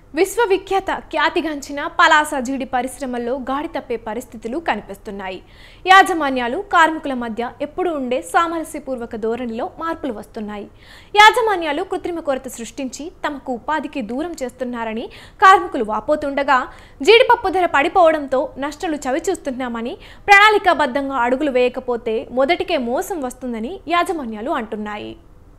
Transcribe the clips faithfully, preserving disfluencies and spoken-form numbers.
విశ్వవిఖ్యాత ఖ్యాతిగాంచిన పలాస జీడి పరిశ్రమల్లో గాడి తప్పే పరిస్థితులు కనిపిస్తున్నాయి. యాజమాన్యాలు కార్మికుల మధ్య ఎప్పుడూ ఉండే సామరస్యపూర్వక ధోరణిలో మార్పులు వస్తున్నాయి. యాజమాన్యాలు కృత్రిమ కొరత సృష్టించి తమకు ఉపాధికి దూరం చేస్తున్నారని కార్మికులు వాపోతుండగా జీడిపప్పు ధర పడిపోవడంతో నష్టాలు చవిచూస్తున్నామని, ప్రణాళికాబద్ధంగా అడుగులు వేయకపోతే మొదటికే మోసం వస్తుందని యాజమాన్యాలు అంటున్నాయి.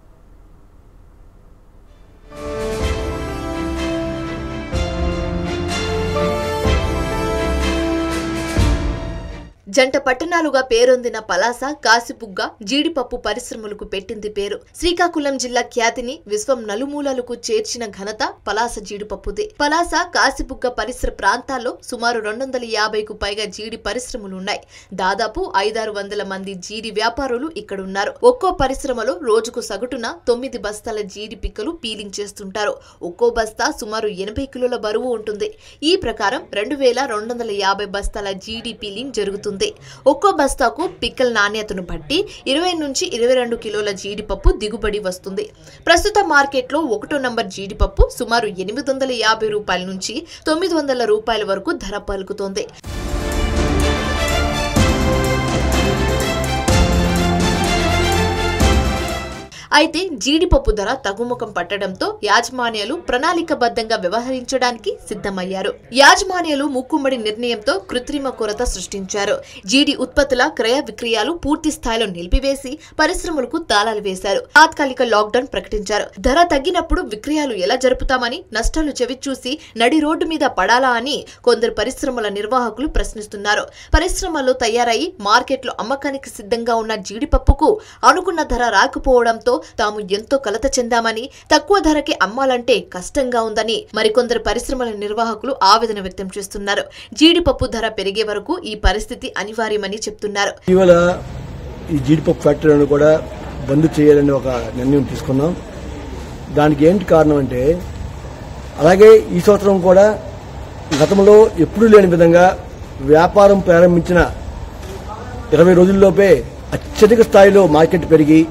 జంట పట్టణాలుగా పేరొందిన పలాస కాసిబుగ్గ జీడిపప్పు పరిశ్రమలకు పెట్టింది పేరు. శ్రీకాకుళం జిల్లా ఖ్యాతిని విశ్వం నలుమూలలకు చేర్చిన ఘనత పలాస జీడిపప్పుదే. పలాస కాసిబుగ్గ పరిసర ప్రాంతాల్లో సుమారు రెండు వందల యాభైకు పైగా జీడి పరిశ్రమలున్నాయి. దాదాపు ఐదారు వందల మంది జీడి వ్యాపారులు ఇక్కడున్నారు. ఒక్కో పరిశ్రమలో రోజుకు సగటున తొమ్మిది బస్తాల జీడి పిక్కలు పీలింగ్ చేస్తుంటారు. ఒక్కో బస్తా సుమారు ఎనభై కిలోల బరువు ఉంటుంది. ఈ ప్రకారం రెండు వేల రెండు వందల యాభై బస్తాల జీడి పీలింగ్ జరుగుతుంది. ఒక్కో బస్తాకు పిక్కల నాణ్యతను బట్టి ఇరవై నుంచి ఇరవై రెండు కిలోల జీడిపప్పు దిగుబడి వస్తుంది. ప్రస్తుత మార్కెట్లో ఒకటో నంబర్ జీడిపప్పు సుమారు ఎనిమిది వందల యాభై రూపాయల నుంచి తొమ్మిది వందల రూపాయల వరకు ధర పలుకుతోంది. అయితే జీడిపప్పు ధర తగ్గుముఖం పట్టడంతో యాజమాన్యాలు ప్రణాళికబద్ధంగా వ్యవహరించడానికి సిద్ధమయ్యారు. యాజమాన్యాలు ముక్కుమ్మడి నిర్ణయంతో కృత్రిమ కొరత సృష్టించారు. జీడి ఉత్పత్తుల క్రయ విక్రయాలు పూర్తి స్థాయిలో నిలిపివేసి పరిశ్రమలకు తాళాలు వేశారు. తాత్కాలిక లాక్డౌన్ ప్రకటించారు. ధర తగ్గినప్పుడు విక్రయాలు ఎలా జరుపుతామని నష్టాలు చవిచూసి నడి రోడ్డు మీద పడాలా అని కొందరు పరిశ్రమల నిర్వాహకులు ప్రశ్నిస్తున్నారు. పరిశ్రమలో తయారై మార్కెట్లో అమ్మకానికి సిద్ధంగా ఉన్న జీడిపప్పుకు అనుకున్న ధర రాకపోవడంతో తాము ఎంతో కలత చెందామని, తక్కువ ధరకి అమ్మాలంటే కష్టంగా ఉందని మరికొందరు పరిశ్రమల నిర్వాహకులు ఆవేదన వ్యక్తం చేస్తున్నారు. జీడిపప్పు ధర పెరిగే వరకు ఈ పరిస్థితి అనివార్యమని చెప్తున్నారు. ఇవాళ ఈ జీడిపప్పు ఫ్యాక్టరీలను కూడా బంద్ చేయాలని ఒక నిర్ణయం తీసుకున్నాం. దానికి ఏంటి కారణం అంటే, అలాగే ఈ సంవత్సరం కూడా గతంలో ఎప్పుడూ లేని విధంగా వ్యాపారం ప్రారంభించిన ఇరవై రోజుల్లోపే అత్యధిక స్థాయిలో మార్కెట్ పెరిగి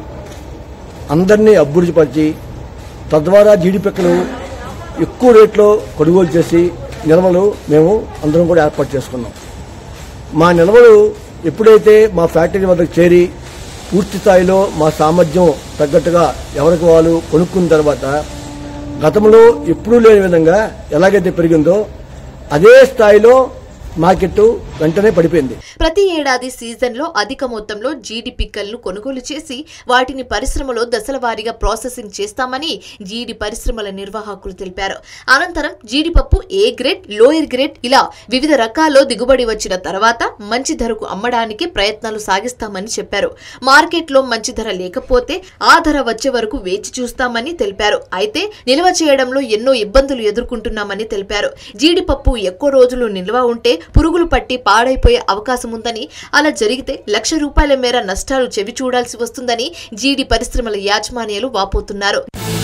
అందరినీ అభివృద్ధిపరిచి తద్వారా జీడిపిక్కలు ఎక్కువ రేట్లో కొనుగోలు చేసి నిల్వలు మేము అందరం కూడా ఏర్పాటు చేసుకున్నాం. మా నిల్వలు ఎప్పుడైతే మా ఫ్యాక్టరీ వద్దకు చేరి పూర్తి స్థాయిలో మా సామర్థ్యం తగ్గట్టుగా ఎవరికి వాళ్ళు కొనుక్కున్న తర్వాత గతంలో ఎప్పుడూ లేని విధంగా ఎలాగైతే పెరిగిందో అదే స్థాయిలో మార్కెట్ వెంటనే పడిపోయింది. ప్రతి ఏడాది సీజన్ లో అధిక మొత్తంలో జీడి పిక్కలను కొనుగోలు చేసి వాటిని పరిశ్రమలో దశల వారీగా ప్రాసెసింగ్ చేస్తామని జీడి పరిశ్రమల నిర్వాహకులు తెలిపారు. అనంతరం జీడిపప్పు ఏ గ్రేడ్, లోయర్ గ్రేడ్ ఇలా వివిధ రకాల్లో దిగుబడి వచ్చిన తర్వాత మంచి ధరకు అమ్మడానికి ప్రయత్నాలు సాగిస్తామని చెప్పారు. మార్కెట్ లో మంచి ధర లేకపోతే ఆ ధర వచ్చే వరకు వేచి చూస్తామని తెలిపారు. అయితే నిల్వ చేయడంలో ఎన్నో ఇబ్బందులు ఎదుర్కొంటున్నామని తెలిపారు. జీడిపప్పు ఎక్కువ రోజులు నిల్వ ఉంటే పురుగులు పట్టి పాడైపోయే అవకాశం ఉందని, అలా జరిగితే లక్ష రూపాయల మేర నష్టాలు చెవి చూడాల్సి వస్తుందని జీడి పరిశ్రమల యాజమాన్యాలు వాపోతున్నారు.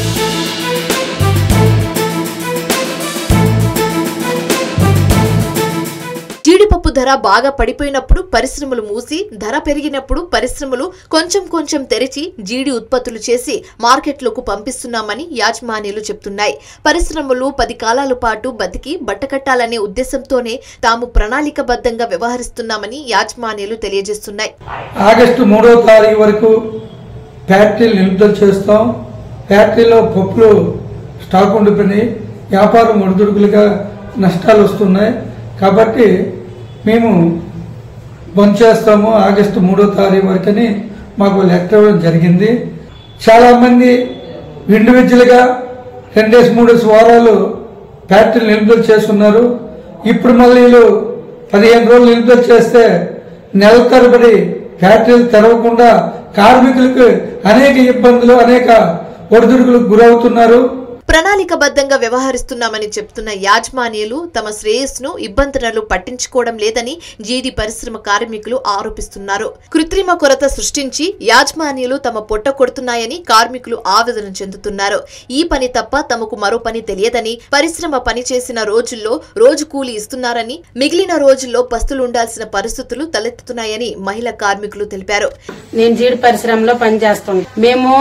జీడిపప్పు ధర బాగా పడిపోయినప్పుడు పరిశ్రమలు మూసి, ధర పెరిగినప్పుడు పరిశ్రమలు కొంచెం కొంచెం తెరిచి జీడి ఉత్పత్తులు చేసి మార్కెట్లోకి పంపిస్తున్నామని యాజమాన్యాలు చెప్తున్నాయి. పరిశ్రమలు పది కాలాల పాటు బతికి బట్టకట్టాలనే ఉద్దేశంతోనే తాము ప్రణాళికబద్ధంగా వ్యవహరిస్తున్నామని యాజమాన్యాలు తెలియజేస్తున్నాయి. ఆగస్టు మూడో తారీఖు వరకు ఫ్యాక్టరీలు నిలుపుదల చేస్తాం. ఫ్యాక్టరీలో పప్పులు స్టాక్ ఉండిపోయినాయి. వ్యాపారం ఒడిదుడుకులుగా నష్టాలు వస్తున్నాయి. కాబట్టి మేము బంద్ చేస్తాము ఆగస్టు మూడో తారీఖు వరకని మాకు లెటర్ ఇవ్వడం జరిగింది. చాలామంది ఇండివిజువల్గా రెండేసి మూడేసి వారాలు ఫ్యాక్టరీలు నిలుపుదల చేస్తున్నారు. ఇప్పుడు మళ్ళీ వీళ్ళు పదిహేను రోజులు నిలుపుదల చేస్తే నెల తరబడి ఫ్యాక్టరీలు తెరవకుండా కార్మికులకు అనేక ఇబ్బందులు, అనేక ఒడిదుడుకులకు గురవుతున్నారు. ప్రణాళికబద్ధంగా వ్యవహరిస్తున్నామని చెప్తున్న యాజమాన్యాలు తమ శ్రేయస్సును ఇబ్బందులను పట్టించుకోవడం లేదని జీడి పరిశ్రమ కార్మికులు ఆరోపిస్తున్నారు. కృత్రిమ కొరత సృష్టించి యాజమాన్యాలు తమ పొట్ట కొడుతున్నాయని కార్మికులు ఆవేదన చెందుతున్నారు. ఈ పని తప్ప తమకు మరో పని తెలియదని, పరిశ్రమ పని చేసిన రోజుల్లో రోజు కూలి ఇస్తున్నారని, మిగిలిన రోజుల్లో పస్తులు ఉండాల్సిన పరిస్థితులు తలెత్తుతున్నాయని మహిళా కార్మికులు తెలిపారు. నేను జీడి పరిశ్రమలో పనిచేస్తాను. మేము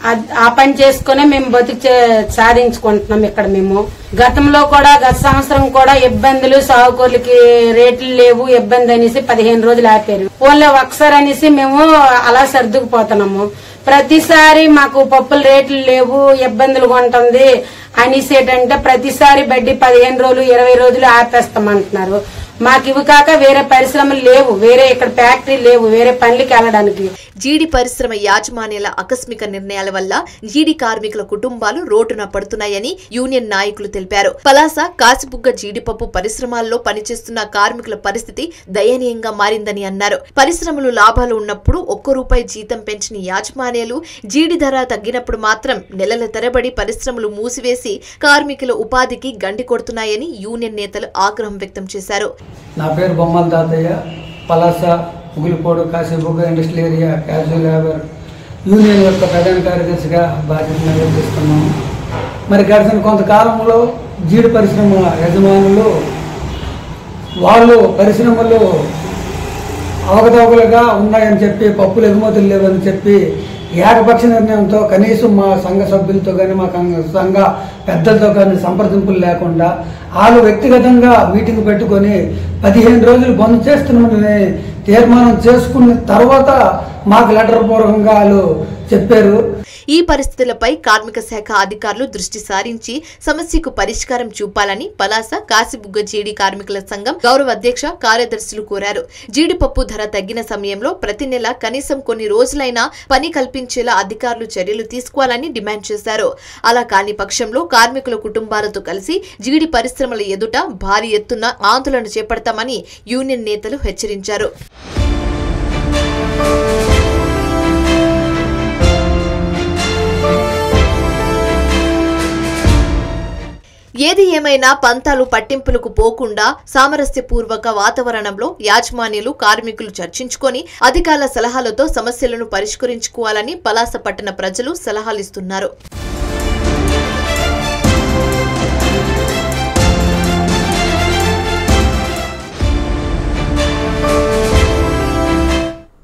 ఆ పని చేసుకునే మేము బతుకు సాధించుకుంటున్నాం ఇక్కడ. మేము గతంలో కూడా గత సంవత్సరం కూడా ఇబ్బందులు, సాగుకూర్లకి రేట్లు లేవు ఇబ్బంది అనేసి పదిహేను రోజులు ఆపారు. ఓన్లీ ఒకసారి అనేసి మేము అలా సర్దుకుపోతున్నాము. ప్రతిసారి మాకు పప్పుల రేట్లు లేవు ఇబ్బందులుగా ఉంటుంది అనేసి ఏంటంటే ప్రతిసారి బడ్డీ పదిహేను రోజులు ఇరవై రోజులు ఆపేస్తామంటున్నారు. మాకు ఇవి కాక వేరే పరిశ్రమలు లేవు, వేరే ఇక్కడ ఫ్యాక్టరీ లేవు, వేరే పనులకి వెళ్ళడానికి. జీడి పరిశ్రమ యాజమాన్యాల ఆకస్మిక నిర్ణయాల వల్ల జీడి కార్మికుల కుటుంబాలు రోడ్డున పడుతున్నాయని యూనియన్ నాయకులు తెలిపారు. పలాస, కాసిబుగ్గ జీడిపప్పు పరిశ్రమాల్లో పనిచేస్తున్న కార్మికుల పరిస్థితి దయనీయంగా మారిందని అన్నారు. పరిశ్రమలు లాభాలు ఉన్నప్పుడు ఒక్క రూపాయి జీతం పెంచిన యాజమాన్యాలు జీడి ధర తగ్గినప్పుడు మాత్రం నెలల తరబడి పరిశ్రమలు మూసివేసి కార్మికుల ఉపాధికి గండి కొడుతున్నాయని యూనియన్ నేతలు ఆగ్రహం వ్యక్తం చేశారు. నా పేరు Bommala Tatayya. Palasa, Ugilipodu, Kasibugga industrial area casual labour union యొక్క ప్రధాన కార్యదర్శిగా బాధ్యత నిర్వహిస్తున్నాము. మరి గడిచిన కొంతకాలంలో జీడి పరిశ్రమ యజమానులు వాళ్ళు పరిశ్రమలు అవకతవకలుగా ఉన్నాయని చెప్పి, పప్పులు ఎగుమతులు లేవని చెప్పి ఏకపక్ష నిర్ణయంతో కనీసం మా సంఘ సభ్యులతో కానీ మా సంఘ పెద్దలతో కానీ సంప్రదింపులు లేకుండా వాళ్ళు వ్యక్తిగతంగా మీటింగ్ పెట్టుకొని పదిహేను రోజులు బంద్ చేస్తున్నామని తీర్మానం చేసుకున్న తర్వాత మాకు లెటర్ పూర్వకంగా వాళ్ళు చెప్పారు. ఈ పరిస్థితులపై కార్మిక శాఖ అధికారులు దృష్టి సారించి సమస్యకు పరిష్కారం చూపాలని పలాస, కాసిబుగ్గ జీడి కార్మికుల సంఘం గౌరవ అధ్యక్ష, కార్యదర్శులు కోరారు. జీడిపప్పు ధర తగ్గిన సమయంలో ప్రతి నెల కనీసం కొన్ని రోజులైనా పని కల్పించేలా అధికారులు చర్యలు తీసుకోవాలని డిమాండ్ చేశారు. అలా కాని పక్షంలో కార్మికుల కుటుంబాలతో కలిసి జీడి పరిశ్రమల ఎదుట భారీ ఎత్తున ఆందోళన చేపడతామని యూనియన్ నేతలు హెచ్చరించారు. ఏది ఏమైనా పంతాలు పట్టింపులకు పోకుండా సామరస్యపూర్వక వాతావరణంలో యాజమాన్యాలు, కార్మికులు చర్చించుకొని అధికారుల సలహాలతో సమస్యలను పరిష్కరించుకోవాలని పలాస పట్టణ ప్రజలు సలహాలిస్తున్నారు.